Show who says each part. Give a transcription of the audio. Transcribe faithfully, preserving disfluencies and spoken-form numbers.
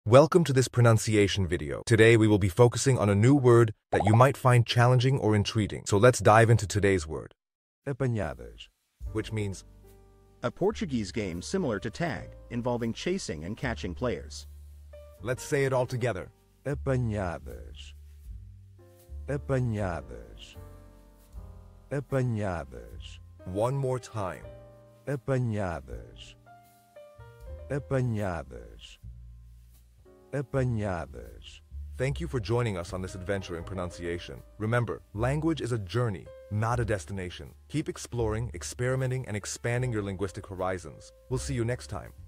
Speaker 1: Welcome to this pronunciation video. Today we will be focusing on a new word that you might find challenging or intriguing. So let's dive into today's word,
Speaker 2: Apanhadas.
Speaker 1: which means
Speaker 3: A Portuguese game similar to tag, involving chasing and catching players.
Speaker 1: let's say it all together.
Speaker 2: Apanhadas. Apanhadas. Apanhadas.
Speaker 1: One more time.
Speaker 2: Apanhadas. Apanhadas. Apanhadas.
Speaker 1: Thank you for joining us on this adventure in pronunciation. Remember, language is a journey, not a destination. Keep exploring, experimenting, and expanding your linguistic horizons. We'll see you next time.